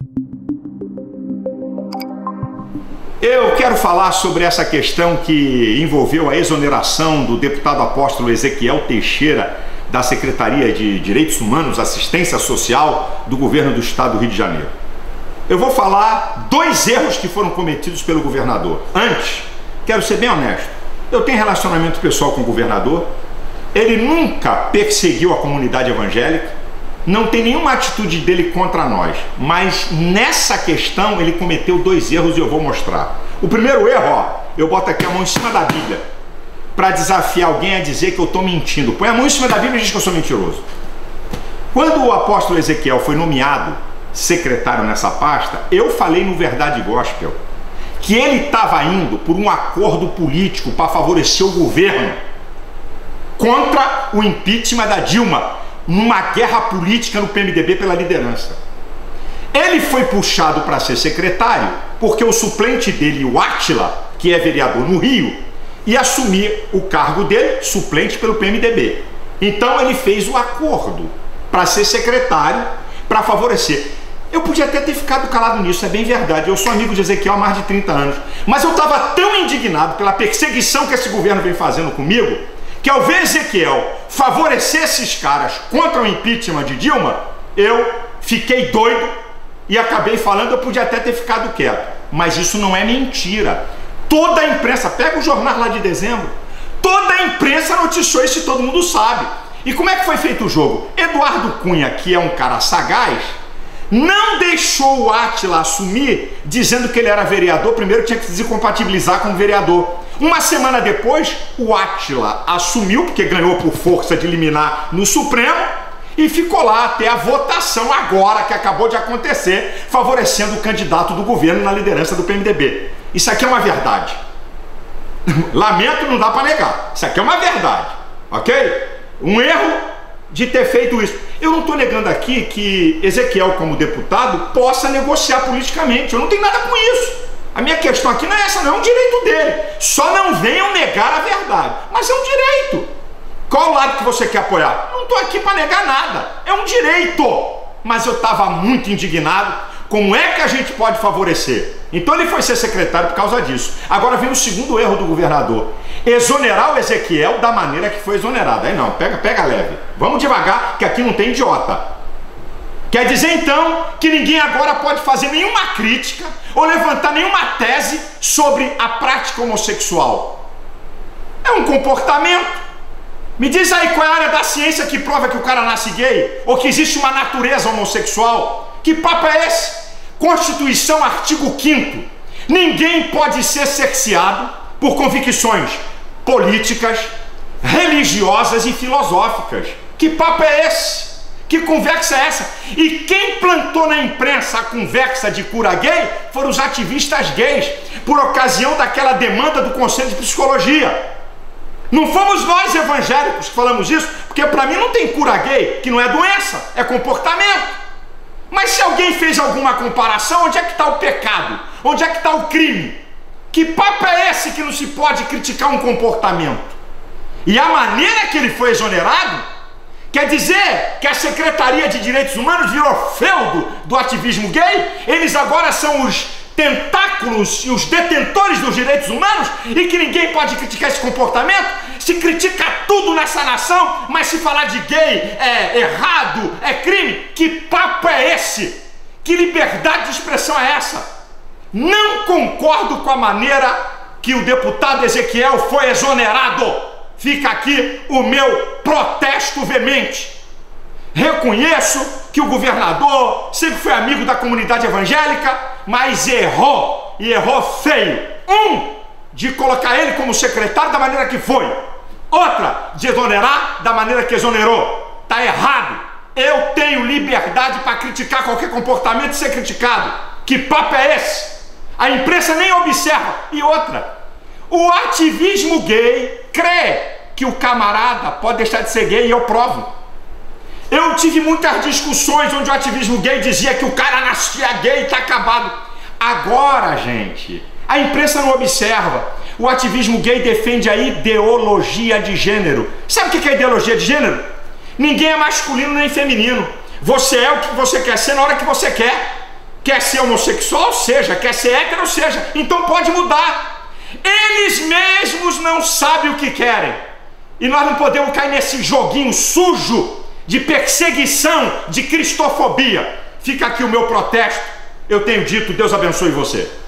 Eu quero falar sobre essa questão que envolveu a exoneração do deputado apóstolo Ezequiel Teixeira da Secretaria de Direitos Humanos, Assistência Social do governo do estado do Rio de Janeiro. Eu vou falar dois erros que foram cometidos pelo governador. Antes, quero ser bem honesto, eu tenho relacionamento pessoal com o governador, ele nunca perseguiu a comunidade evangélica, não tem nenhuma atitude dele contra nós, mas nessa questão ele cometeu dois erros e eu vou mostrar. O primeiro erro, ó, eu boto aqui a mão em cima da Bíblia para desafiar alguém a dizer que eu estou mentindo. Põe a mão em cima da Bíblia e diz que eu sou mentiroso. Quando o apóstolo Ezequiel foi nomeado secretário nessa pasta, eu falei no Verdade Gospel que ele estava indo por um acordo político para favorecer o governo contra o impeachment da Dilma, numa guerra política no PMDB pela liderança. Ele foi puxado para ser secretário porque o suplente dele, o Átila, que é vereador no Rio, ia assumir o cargo dele, suplente pelo PMDB. Então ele fez o acordo para ser secretário, para favorecer. Eu podia até ter ficado calado nisso, é bem verdade. Eu sou amigo de Ezequiel há mais de 30 anos. Mas eu estava tão indignado pela perseguição que esse governo vem fazendo comigo, que ao ver Ezequiel favorecer esses caras contra o impeachment de Dilma, eu fiquei doido e acabei falando, eu podia até ter ficado quieto. Mas isso não é mentira. Toda a imprensa, pega o jornal lá de dezembro, toda a imprensa noticiou isso e todo mundo sabe. E como é que foi feito o jogo? Eduardo Cunha, que é um cara sagaz, não deixou o Átila assumir, dizendo que ele era vereador, primeiro tinha que se compatibilizar com o vereador. Uma semana depois, o Átila assumiu, porque ganhou por força de liminar no Supremo, e ficou lá até a votação agora, que acabou de acontecer, favorecendo o candidato do governo na liderança do PMDB. Isso aqui é uma verdade. Lamento, não dá para negar. Isso aqui é uma verdade, ok? Um erro de ter feito isso. Eu não estou negando aqui que Ezequiel, como deputado, possa negociar politicamente. Eu não tenho nada com isso. A minha questão aqui não é essa, não, é um direito dele. Só não venham negar a verdade. Mas é um direito. Qual o lado que você quer apoiar? Não estou aqui para negar nada. É um direito. Mas eu estava muito indignado. Como é que a gente pode favorecer? Então ele foi ser secretário por causa disso. Agora vem o segundo erro do governador. Exonerar o Ezequiel da maneira que foi exonerado. Aí não, pega leve. Vamos devagar, que aqui não tem idiota. Quer dizer então que ninguém agora pode fazer nenhuma crítica ou levantar nenhuma tese sobre a prática homossexual. É um comportamento. Me diz aí qual é a área da ciência que prova que o cara nasce gay ou que existe uma natureza homossexual. Que papo é esse? Constituição, artigo 5º. Ninguém pode ser cerceado por convicções políticas, religiosas e filosóficas. Que papo é esse? Que conversa é essa? E quem plantou na imprensa a conversa de cura gay foram os ativistas gays, por ocasião daquela demanda do Conselho de Psicologia. Não fomos nós evangélicos que falamos isso, porque para mim não tem cura gay, que não é doença, é comportamento. Mas se alguém fez alguma comparação, onde é que está o pecado? Onde é que está o crime? Que papo é esse que não se pode criticar um comportamento? E a maneira que ele foi exonerado quer dizer que a Secretaria de Direitos Humanos virou feudo do ativismo gay? Eles agora são os tentáculos e os detentores dos direitos humanos e que ninguém pode criticar esse comportamento? Se critica tudo nessa nação, mas se falar de gay é errado, é crime? Que papo é esse? Que liberdade de expressão é essa? Não concordo com a maneira que o deputado Ezequiel foi exonerado. Fica aqui o meu protesto veemente. Reconheço que o governador sempre foi amigo da comunidade evangélica, mas errou, e errou feio. De colocar ele como secretário da maneira que foi. Outra, de exonerar da maneira que exonerou. Tá errado. Eu tenho liberdade para criticar qualquer comportamento e ser criticado. Que papo é esse? A imprensa nem observa. E outra, o ativismo gay crê que o camarada pode deixar de ser gay e eu provo. Eu tive muitas discussões onde o ativismo gay dizia que o cara nascia gay e tá acabado. Agora, gente, a imprensa não observa. O ativismo gay defende a ideologia de gênero. Sabe o que é ideologia de gênero? Ninguém é masculino nem feminino. Você é o que você quer ser na hora que você quer. Quer ser homossexual? Seja. Quer ser hétero? Seja. Então pode mudar. Eles mesmos não sabem o que querem. E nós não podemos cair nesse joguinho sujo de perseguição, de cristofobia. Fica aqui o meu protesto. Eu tenho dito, Deus abençoe você.